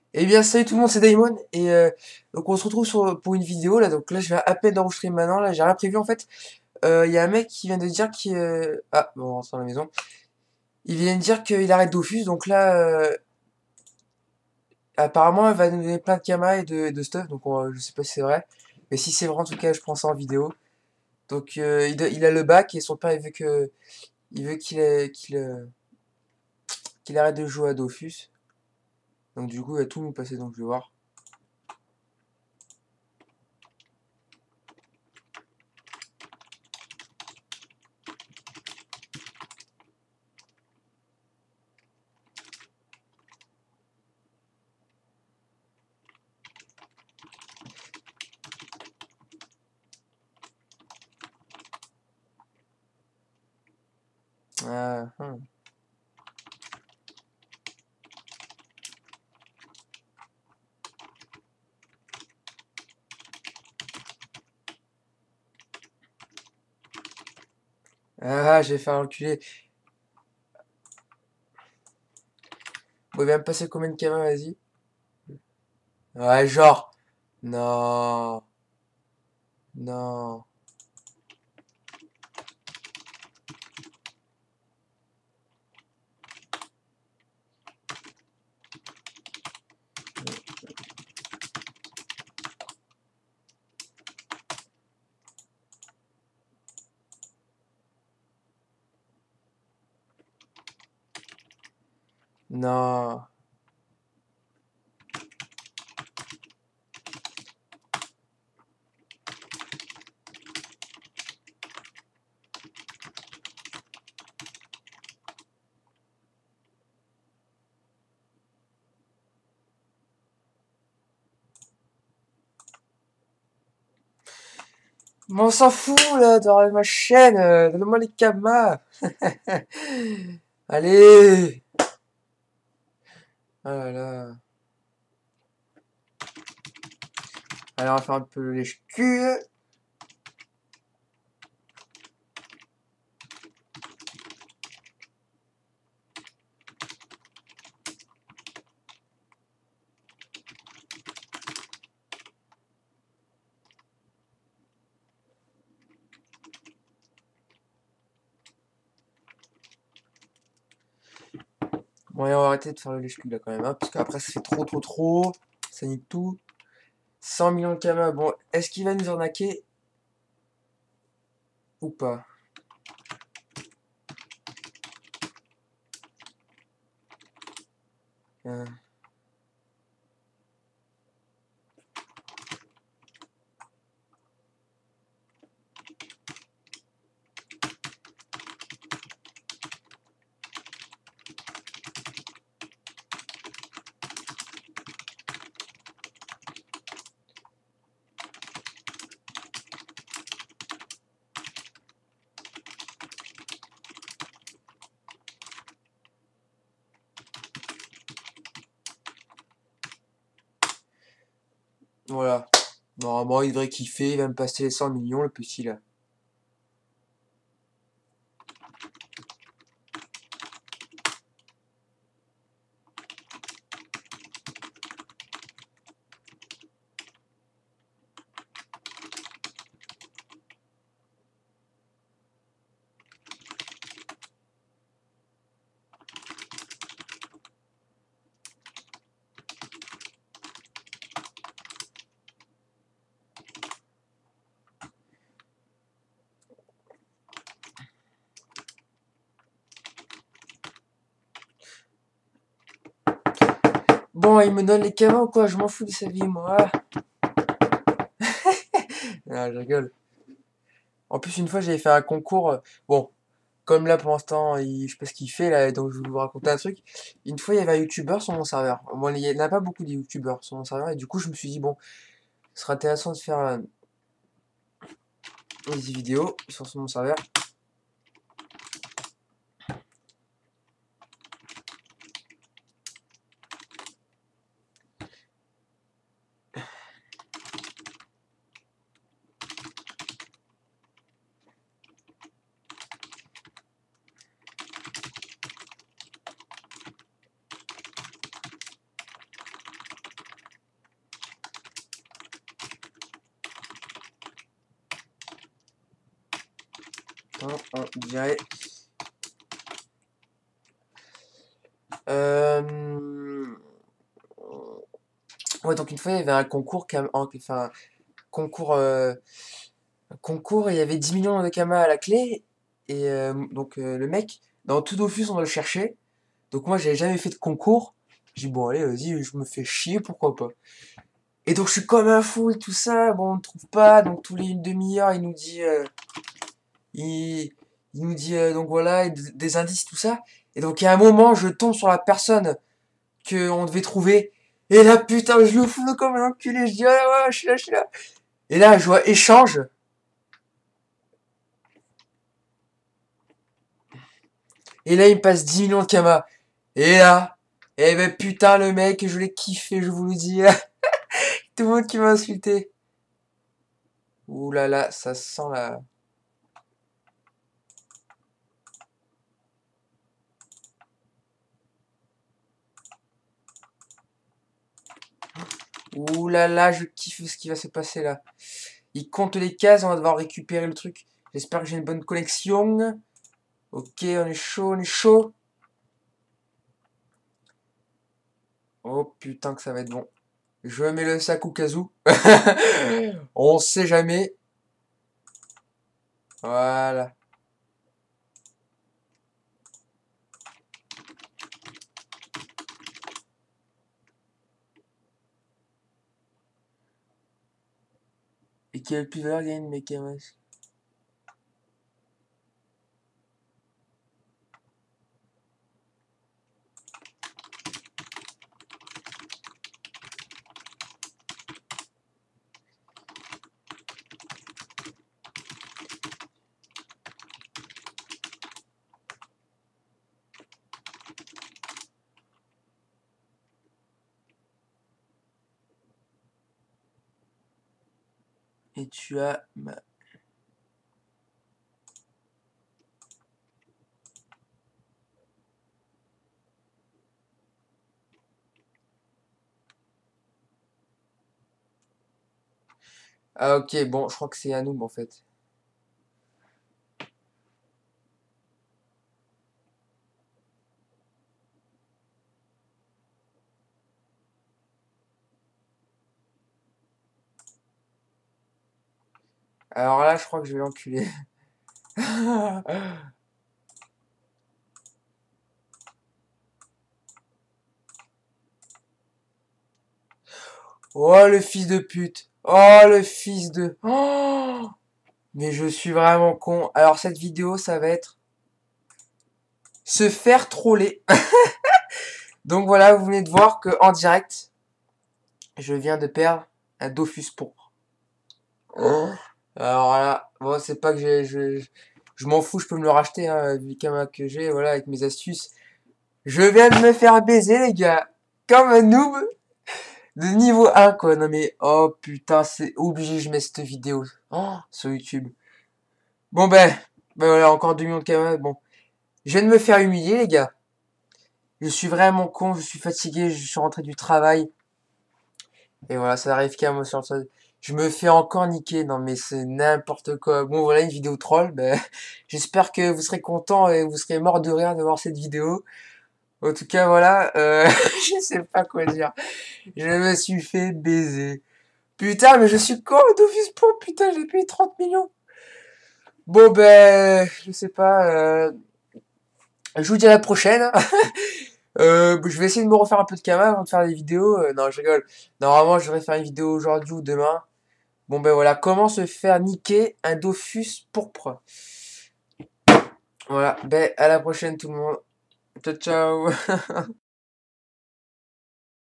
Eh bien, salut tout le monde, c'est Daimon et donc on se retrouve pour une vidéo là. Donc là, je vais à peine d'enregistrer maintenant. Là, j'ai rien prévu en fait. Il y a un mec qui vient de dire qu'il ah bon, on rentre dans la maison. Il vient de dire qu'il arrête Dofus. Donc là, apparemment, il va nous donner plein de camas et de stuff. Donc je sais pas si c'est vrai, mais si c'est vrai, en tout cas, je prends ça en vidéo. Donc il a le bac et son père il veut qu'il arrête de jouer à Dofus. Donc du coup, il va tout nous passer. Donc je vais voir. Ah, j'ai fait un reculer. Bon, il va me passer combien de camas, vas-y? Ouais, genre. Non. Non. Non. Mais on s'en fout là, dans ma chaîne. Donne-moi les camas. Allez. Ah là là. Allez, on va faire un peu les cul. Bon, et on va arrêter de faire le lèche-cul là quand même, hein, parce qu'après ça fait trop. Ça nique tout. 100 millions de camas. Bon, est-ce qu'il va nous arnaquer ou pas? Euh, voilà. Normalement, il devrait kiffer. Il va me passer les 100 millions, le petit là. Bon, il me donne les camas ou quoi? Je m'en fous de sa vie, moi. Ah, je rigole. En plus, une fois, j'avais fait un concours. Bon, comme là, pour l'instant, je sais pas ce qu'il fait, là, donc je vais vous raconter un truc. Une fois, il y avait un youtubeur sur mon serveur. Bon, il n'y en a pas beaucoup de youtubeurs sur mon serveur, et du coup, je me suis dit, bon, ce sera intéressant de faire des vidéos sur mon serveur. On dirait. Euh... Ouais, donc une fois, il y avait un concours, enfin, concours, concours, et il y avait 10 millions de kamas à la clé. Et donc, le mec, dans tout Dofus, on doit le chercher. Donc, moi, j'avais jamais fait de concours. J'ai dit, bon, allez, vas-y, je me fais chier, pourquoi pas. Et donc, je suis comme un fou et tout ça. Bon, on ne trouve pas. Donc, tous les une demi-heure, il nous dit, il, il nous dit, donc voilà, et des indices, tout ça. Et donc, il y a un moment, je tombe sur la personne qu'on devait trouver. Et là, putain, je le fous comme un enculé. Je dis, ah ouais, je suis là, je suis là. Et là, je vois échange. Et là, il me passe 10 millions de kamas. Et là, eh ben putain, le mec, je l'ai kiffé, je vous le dis. Tout le monde qui m'a insulté. Ouh là là, ça sent la. Ouh là là, je kiffe ce qui va se passer là. Il compte les cases, on va devoir récupérer le truc. J'espère que j'ai une bonne connexion. Ok, on est chaud, on est chaud. Oh putain que ça va être bon. Je mets le sac au cas où. On sait jamais. Voilà. Et qui a le plus de valeur gagne mes camas. Et tu as ma. Ah ok, bon, je crois que c'est Anoum en fait. Alors là, je crois que je vais l'enculer. Oh le fils de pute. Oh le fils de. Oh, mais je suis vraiment con. Alors cette vidéo, ça va être se faire troller. Donc voilà, vous venez de voir que en direct, je viens de perdre un Dofus pourpre. Oh. Alors là, bon, c'est pas que je m'en fous, je peux me le racheter, hein, vu que j'ai, voilà, avec mes astuces. Je viens de me faire baiser, les gars. Comme un noob de niveau 1, quoi. Non mais, oh putain, c'est obligé, je mets cette vidéo sur YouTube. Bon ben voilà, encore 2 millions de camarades. Bon, je viens de me faire humilier, les gars. Je suis vraiment con, je suis fatigué, je suis rentré du travail. Et voilà, ça arrive qu'à moi sur ça. Je me fais encore niquer. Non mais c'est n'importe quoi. Bon voilà, une vidéo troll. Ben, j'espère que vous serez contents et vous serez mort de rire de voir cette vidéo. En tout cas, voilà, je sais pas quoi dire. Je me suis fait baiser. Putain, mais je suis con, Dofus pour putain, j'ai payé 30 millions. Bon ben, je sais pas. Je vous dis à la prochaine. Je vais essayer de me refaire un peu de cama avant de faire des vidéos. Non, je rigole. Normalement, je devrais faire une vidéo aujourd'hui ou demain. Bon ben voilà, comment se faire niquer un Dofus pourpre. Voilà, ben à la prochaine tout le monde. Ciao ciao.